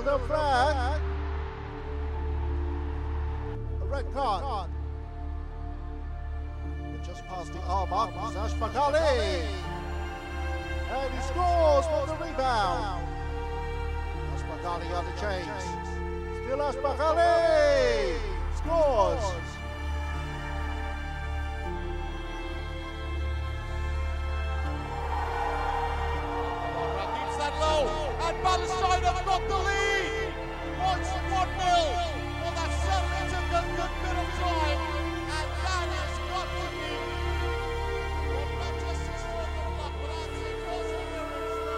the flag. A red card. Just past the R mark, Ashfaq Ali. And he scores from the rebound. Ashfaq Ali on the change. Still Ashfaq Ali. Scores. Keeps that low. And Palestine have got the lead. It's 1-0. Well, that certainly took a good bit of time. And that has got to be. Well, not just his stroke of luck, but I think also there is the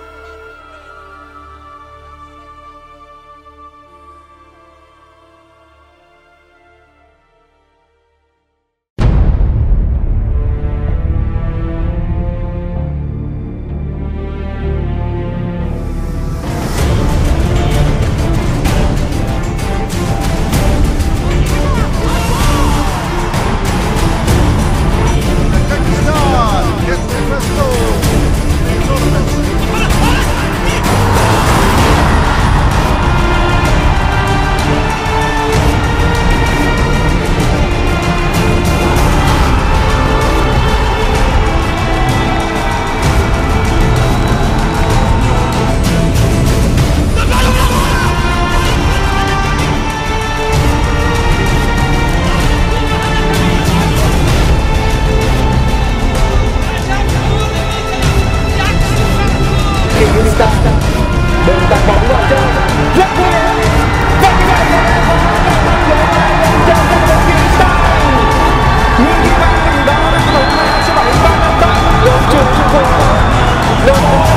đừng tạt bóng vào chơi rất vui và như vậy trong trận đấu kỳ tài nhưng khi bạn đó là một màn sẽ phải ba năm rồi trường trung quốc